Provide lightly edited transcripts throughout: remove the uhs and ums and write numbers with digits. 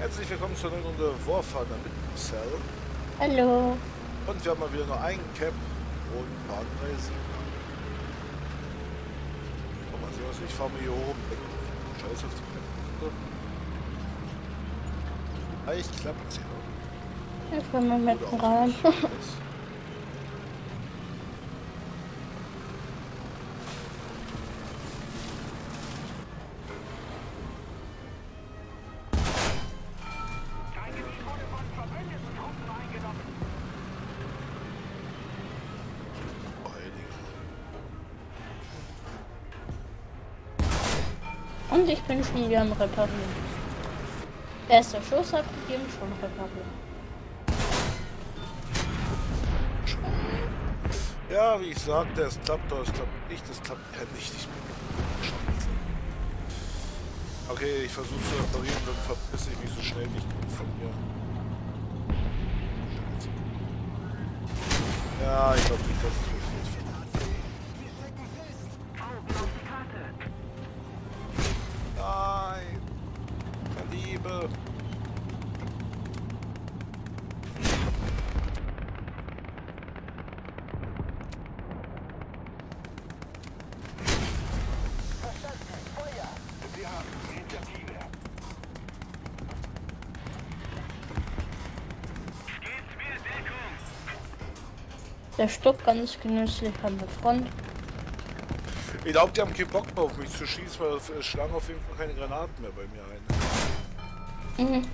Herzlich willkommen zur neuen Runde Warfare mit Cell. Hallo. Und wir haben mal wieder nur einen Cap und ein paar andere Siege. Mal sehen, was ich fahre mir hier oben. Scheiß auf die Cap. Vielleicht klappt es ja. Ich will mal mit rein. Und ich bin schon wieder am Reparieren. Erster Schuss abgegeben, schon reparieren. Ja, wie ich sagte, es klappt oder es klappt nicht. Es klappt ja nicht. Ich bin okay, ich versuche zu reparieren, dann verpisse ich mich so schnell nicht von mir. Ja, ich glaube nicht, dass es mir viel fällt. Nein! Liebe! Der Stock ganz genüsslich an der Front. Ich glaube, die haben keinen Bock mehr auf mich zu schießen, weil es schlagen auf jeden Fall keine Granaten mehr bei mir ein. Mhm.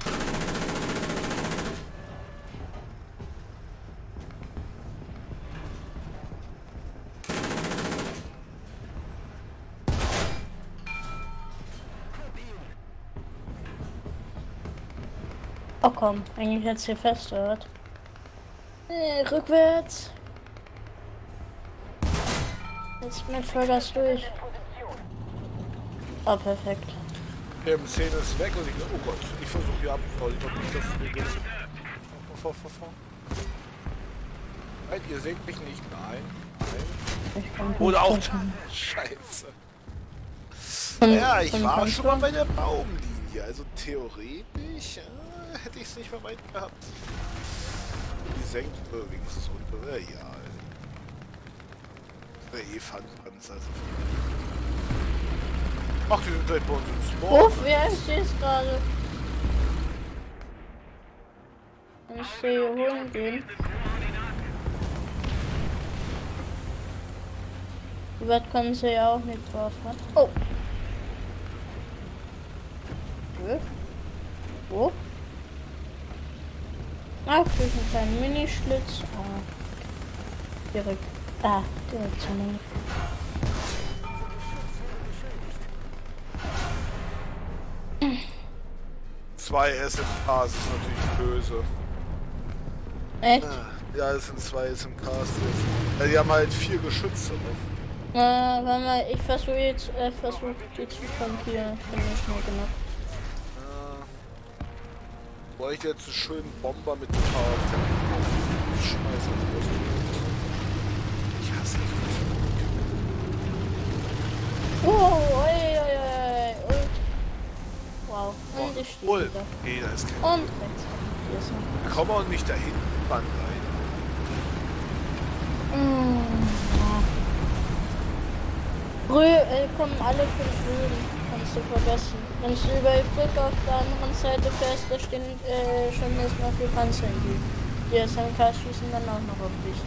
Oh komm, eigentlich jetzt hier festgehört. Rückwärts. Jetzt mit Vollgas durch. Oh, perfekt. Der M10 ist weg und ich, oh Gott, ich versuche hier abzufallen. Ich glaube nicht, dass es mir geht. Nein, ihr seht mich nicht. Nein. Oder auch. Scheiße. Ja, ich war schon mal bei der Baumlinie. Also theoretisch hätte ich es nicht mehr weit gehabt. Die senkt übrigens runter. Ja. Fandpanzer. Ach, die sind gleich bei uns im Spawn. Uff, wer ist gerade? Ich sehe holen gehen. Die weit können sie ja auch nicht drauf, ne? Oh! Wo? Ach, durch einen kleinen Minischlitz. Direkt. Direkt zu mir. Zwei SMKs ist natürlich böse. Echt? Ja, es sind zwei SMKs. Die haben halt 4 Geschütze noch. Warte mal, ich versuche jetzt, die zu flankieren. Ich bin nicht schnell genug. Wollte ich jetzt einen schönen Bomber mit dem Kfz. Scheiße, ich hasse das. Oh, oi. Wow, und ich stehe wieder. Nee, da ist kein. Und rechts. Hier ist noch. Komm auch nicht da hinten, Mann, rein. Kommen alle 5 Rüben. Kannst du vergessen. Wenn du über die Brücke auf der anderen Seite fährst, da stehen schon erstmal 4 Panzer in die. Die SMK schießen dann auch noch auf dich.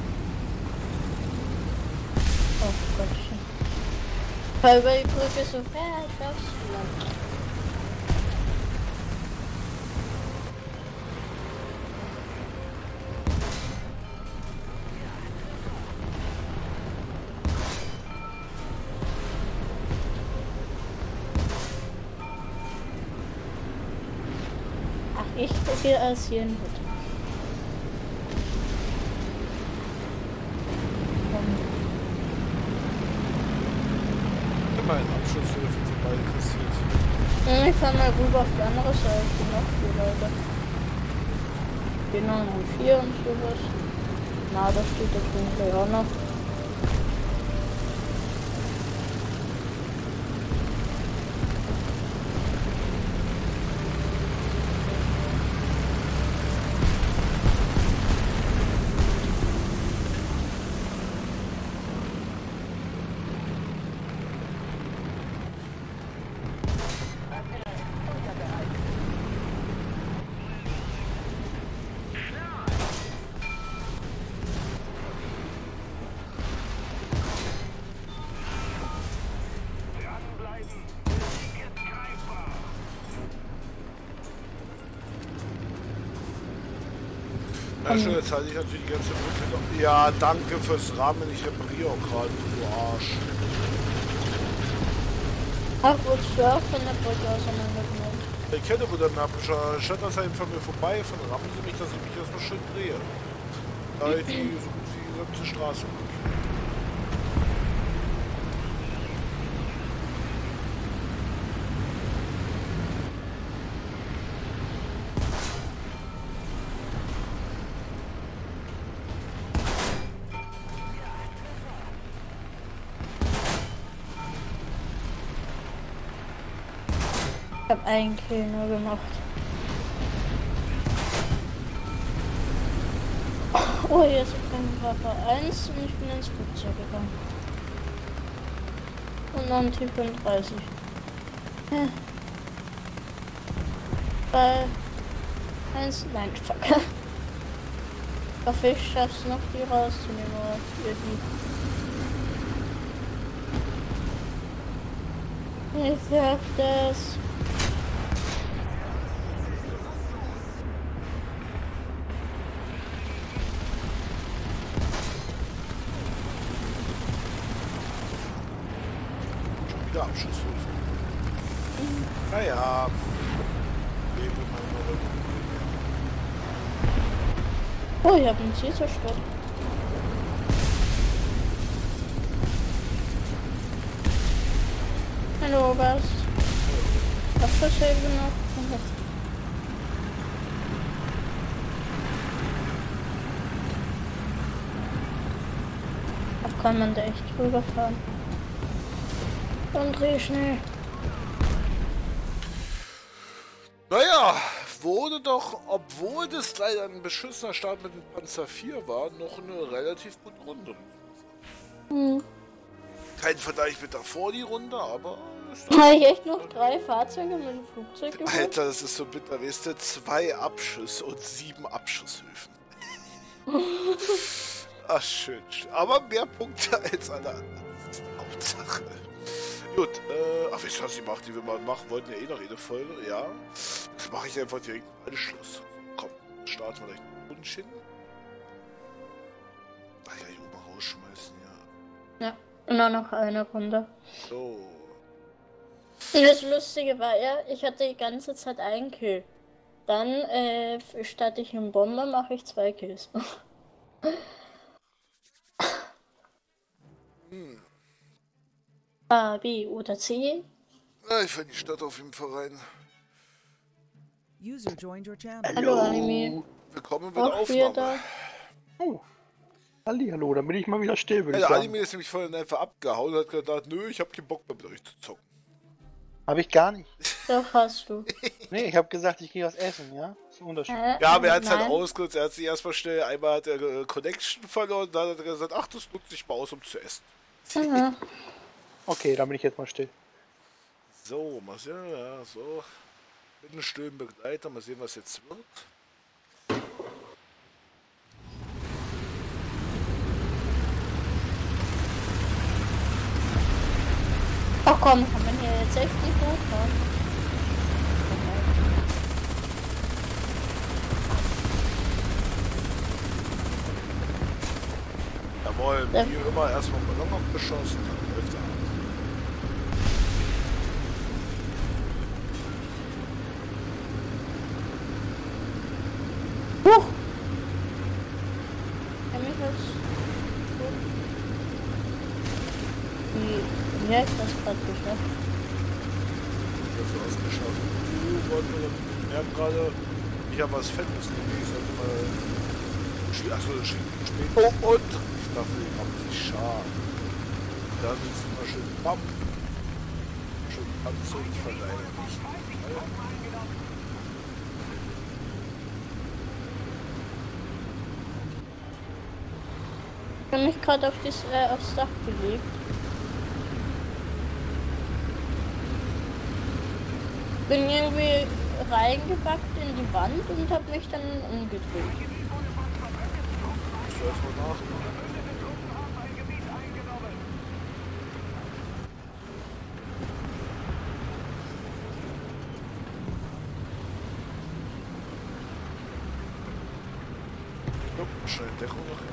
Oh Gottchen. Weil über die Brücke so fährt, darfst du lang. Ich gucke als hier in Hut. Immer ein Abschusshilfe vorbei kassiert. Ich fahr mal rüber auf die andere Seite. Noch 4 Leute. Genau, 4 und sowas. Na, da steht der Dunkel auch noch. Ja, schön, jetzt halte ich natürlich die ganze Brücke noch. Ja, danke fürs Rahmen, ich repariere auch gerade, du Arsch. Ach, wolltest du auch von der Brücke auseinandergenommen? Ich kenne wo der Map, statt dass er von mir vorbei, von rammen sie mich, dass ich mich erstmal schön drehe. Da ich die so gut wie die ganze Straße. Ich habe einen Kill nur gemacht. Oh, hier ist ein Waffe 1 und ich bin ins Flugzeug gegangen. Und dann T35. Ja. Bei 1, nein, fuck. Ich hoffe, ich schaff's noch, die rauszunehmen, oder die. Ich schaff das. Wieder Abschusshilfe. Naja. Oh, ich habe ein Ziel zerstört. Hallo, was? Abschusshilfe noch? Ach, kann man da echt rüberfahren? Dann dreh schnell. Naja, wurde doch, obwohl das leider ein beschissener Start mit dem Panzer 4 war, noch eine relativ gute Runde. Hm. Kein Vergleich mit davor die Runde, aber... Habe ich echt noch 3 Fahrzeuge mit dem Flugzeug gemacht? Alter, das ist so bitter, weißt du, 2 Abschüsse und 7 Abschusshilfen. Ach, schön. Aber mehr Punkte als alle anderen. Das ist die Hauptsache. Gut, ach, wisst ihr, was ich mache, die wir mal machen wollten, ja eh noch eine Folge, ja. Das mache ich einfach direkt im Anschluss. Komm, starten wir gleich einen Wunsch hin. Ach ja, ich muss mal rausschmeißen, ja. Ja, nur noch eine Runde. So. Und das Lustige war ja, ich hatte die ganze Zeit einen Kill. Dann, statt ich einen Bomber, mache ich 2 Kills. A, B oder C? Ja, ich finde die Stadt auf jeden Fall rein. User joined your channel. Hallo Anime. Willkommen bei der Auch wieder Aufnahme. da. Oh. Hallo, dann bin ich mal wieder still, würde ich Der sagen. Anime ist nämlich vorhin einfach abgehauen und hat gedacht, nö, ich hab keinen Bock mehr mit euch zu zocken. Habe ich gar nicht. Doch hast du. Nee, ich habe gesagt, ich gehe was essen, ja? Das ist ein Unterschied. Ja, aber er hat es halt Nein. ausgenutzt, er hat sich erstmal schnell, einmal hat er Connection verloren, dann hat er gesagt, ach, das nutze ich mal aus, um zu essen. Mhm. Okay, dann bin ich jetzt mal still. So, mal sehen, ja, so. Mit einem stillen Begleiter, mal sehen, was jetzt wird. Ach komm, kann man hier jetzt echt nicht hochfahren? Jawohl, Ja. wie immer erstmal Ballon abgeschossen, dann läuft er. Huch! Kann ich das... Wie heißt das gerade geschafft? Das war's geschafft. Wir haben gerade, ich habe was Fettes gelesen, achso, das steht spät. Oh, und ich dachte, ich hab die Schar. Da sitzen wir schön Bam. Schön Panzer verleihen. Ich habe mich gerade aufs Dach gelegt. Bin irgendwie reingebackt in die Wand und habe mich dann umgedreht. Ich soll erstmal nachmachen. Jupp, schnell Deckung noch hin.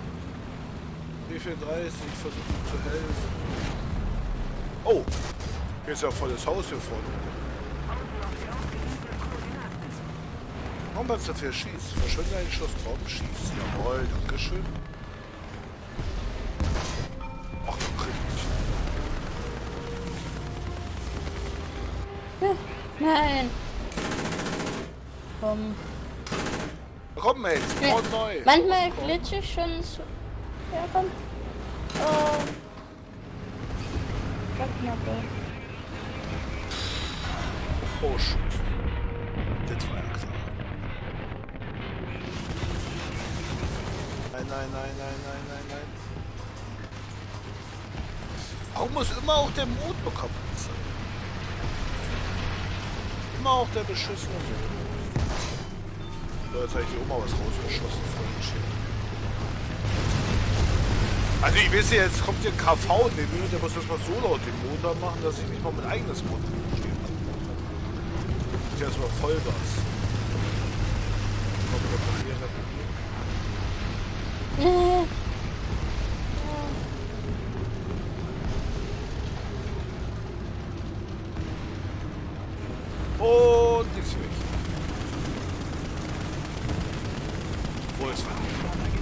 B34, ich versuche ihm zu helfen. Oh! Hier ist ja volles Haus hier vorne. Warum man so viel schießt? Verschwinde einen Schuss Bomben, schießt. Jawohl, dankeschön. Ach, du kriegst Ja, nein. Komm. Komm, Mate, Nee. und neu. Manchmal glitsche ich schon so. Ja, komm. Oh. Knappe. Oh, shit. Das war ja klar. Nein, nein, nein, nein, nein, nein, nein. Warum muss immer auch der Mond bekommen sein? Immer auch der beschissene Mond. So, jetzt habe ich hier auch mal was rausgeschossen von den Schienen. Also ich weiß ja, jetzt kommt hier ein KV in den Minute, der muss das mal so laut den Motor machen, dass ich nicht mal mein eigenes Motor stehen habe. Ich erstmal Vollgas. Komm, reparieren. Und nichts weg. Wo ist er?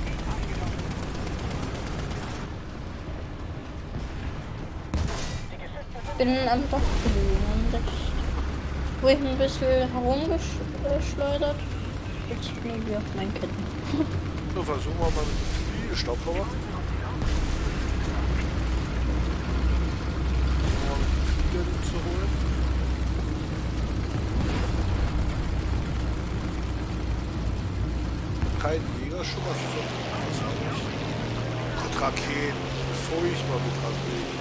Bin am Dach gelegen. Wo ich ein bisschen herumgeschleudert. Jetzt bin ich auf meinen Ketten. So, versuchen wir mal mit dem Staubsauger. Zu holen. Kein Jäger schon mal so. Gott, Raketen. Furchtbar mit Raketen.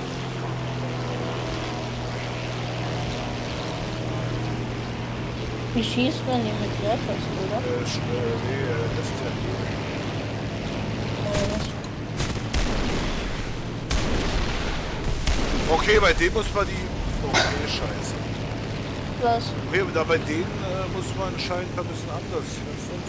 Wie schießt man die mit Lehrplatz, oder? Nee, das ist ja okay, bei dem muss man die... Okay, scheiße. Was? Okay, da bei denen muss man anscheinend ein bisschen anders hier als sonst.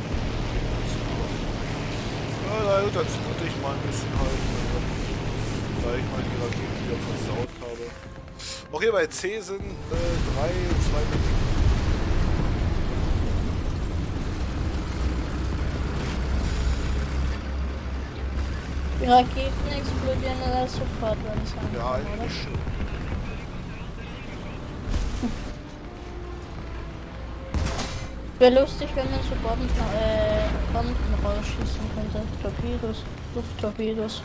Ja, dann springe ich mal ein bisschen halt, da ich mal die Raketen wieder versaut habe. Auch hier bei C sind 3, 2 Minuten. Die Raketen explodieren dann sofort, wenn es ankommt, Ja, eigentlich schon. Wäre lustig, wenn man so Bomben rausschießen könnte. Torpedos, Lufttorpedos.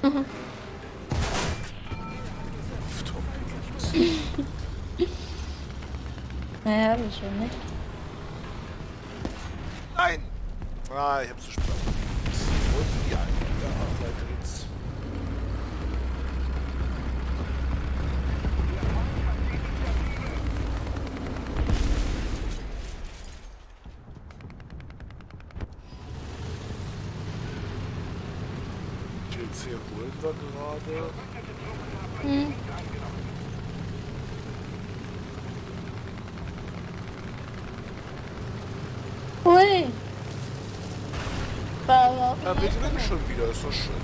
Naja, wieso nicht? Nein! Ah, ich hab's zu spät. Und ja, weiter geht's. GC holen wir gerade. Hm. Hui! War aber auch Ja, wir gewinnen schon wieder, ist doch schön.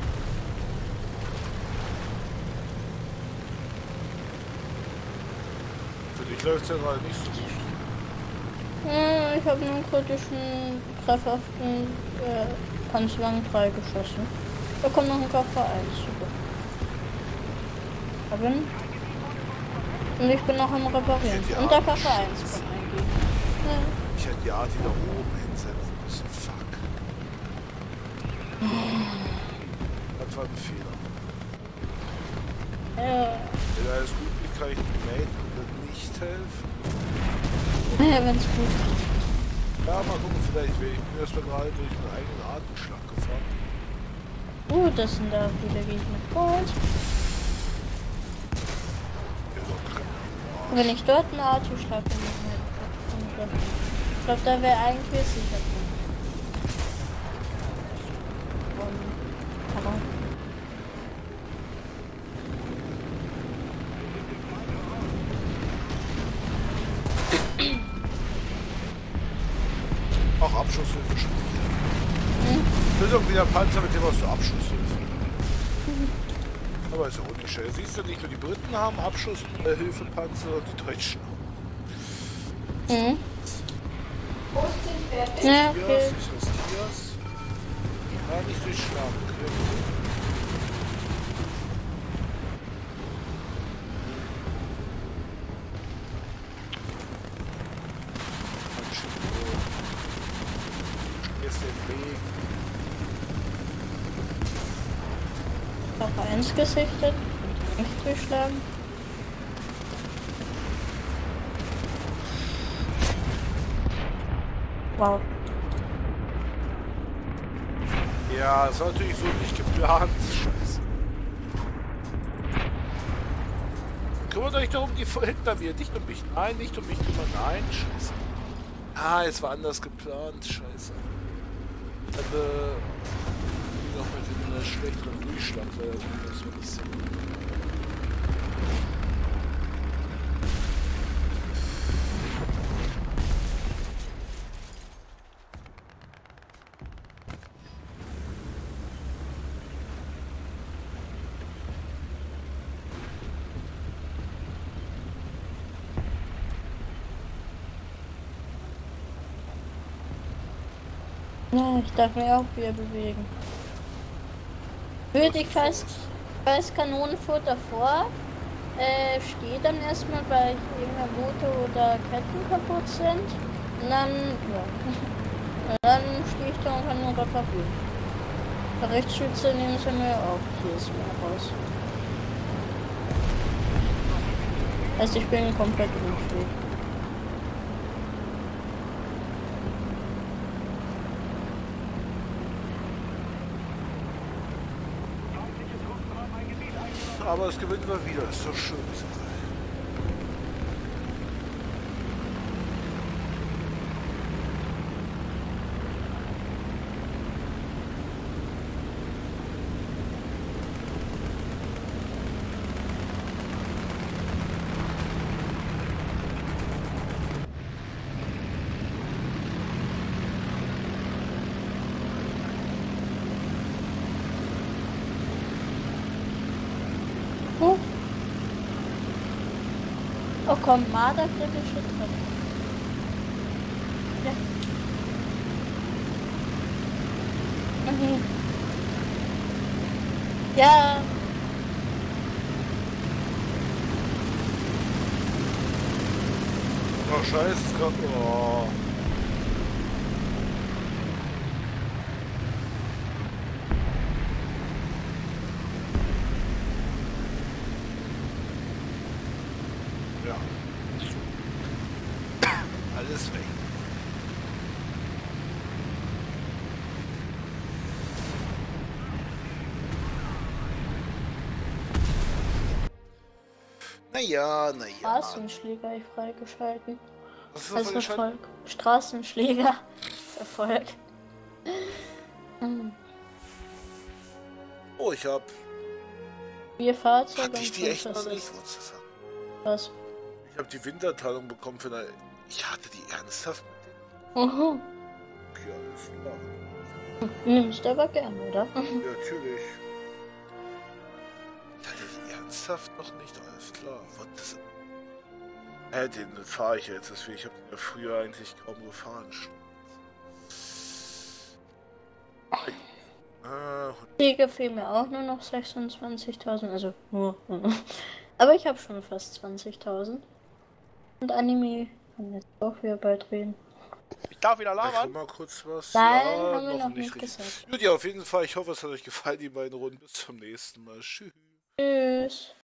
Für dich läuft es ja gerade nicht so gut. Ich habe einen kritischen Treffer auf den Panzerwagen 3 geschossen. Da kommt noch ein KV 1, super. Und ich bin noch am Reparieren. Und der KV 1 kommt eigentlich. Ja. Ich hätte die Art da oben hinsetzen müssen. Fuck. Das war ein Fehler. Ja. Wenn alles gut geht, kann ich dem Mate nicht helfen. Ja, wenn's gut geht. Ja, mal gucken, vielleicht wäre ich mir erstmal gerade durch einen eigenen Atemschlag gefahren. Das sind da wieder Gegner. Gut. Wenn ich dort einen Atemschlag hätte. Ich glaube, da wäre eigentlich sicher. Aber Auch Abschusshilfe schon wieder. Das ist irgendwie der Panzer, mit dem hast du Abschusshilfe. Aber ist ja auch nicht schön. Siehst du, nicht nur die Briten haben Abschusshilfepanzer, die Deutschen auch. Ja, okay. Ja, nicht durchschlagen. Jetzt den Weg. Noch eins gesichtet. Nicht durchschlagen. Wow. Ja, das war natürlich so nicht geplant. Scheiße. Kümmert euch darum, die hinter mir, nicht um mich. Nein, nicht um mich kümmern. Nein, scheiße. Ah, es war anders geplant. Scheiße. Hatte noch mit einem schlechteren Durchschlag, weil das war nicht so. Ja, ich darf mich auch wieder bewegen. Würde ich fast als Kanonenfutter vor, stehe dann erstmal, weil irgendein Motor oder Ketten kaputt sind. Und dann, ja. Und dann stehe ich da und kann nur reparieren. Der Rechtsschütze nehmen sie mir auch jedes Mal raus. Also ich bin komplett unfähig. Aber es gewinnt wir wieder, ist doch schön. Oh komm, Marderkritische Treppe. Ja. Mhm. Ja. Oh scheiße, es kommt. Oh. Ja. Alles weg. Naja. Straßenschläger freigeschalten. Was ist das Als freigeschaltet? Erfolg. Straßenschläger. Erfolg. Oh, ich hab. 4 Fahrzeuge Hatte ich und die 5 echt noch nicht? Assists. Wolltest du sagen? Was? Ich habe die Winterteilung bekommen für eine. Ich hatte die ernsthaft mit denen? Mhm. Okay, alles klar. Nimmst du aber gern, oder? Ja, natürlich. Ich hatte die ernsthaft noch nicht, alles klar. Was das. Den fahre ich jetzt, deswegen. Ich habe den ja früher eigentlich kaum gefahren. Siege fehlen mir auch nur noch 26.000, also nur. Aber ich habe schon fast 20.000. Und Anime kann jetzt auch wieder bald reden. Ich darf wieder Ich labern. mal kurz was. Nein, ja, haben wir noch nicht richtig. gesagt. Gut, ja, auf jeden Fall. Ich hoffe, es hat euch gefallen, die beiden Runden. Bis zum nächsten Mal. Tschüss. Tschüss.